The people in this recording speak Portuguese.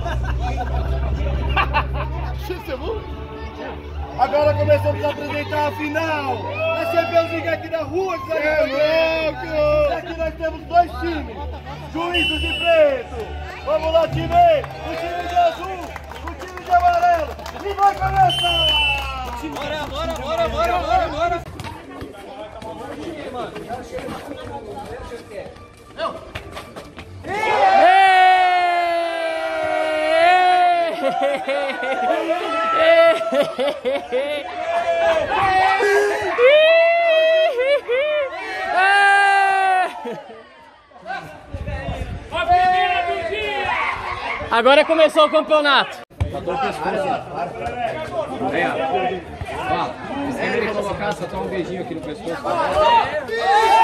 Agora começamos a apresentar a final. A Champions League aqui da rua, é louco! Aqui nós temos dois times. Juízos de preto. Vamos lá, time! O time de azul, o time de amarelo. E vai começar! Bora! Agora começou o campeonato. Aí, ó. Ó, se ele colocar, só toma um beijinho aqui no pescoço.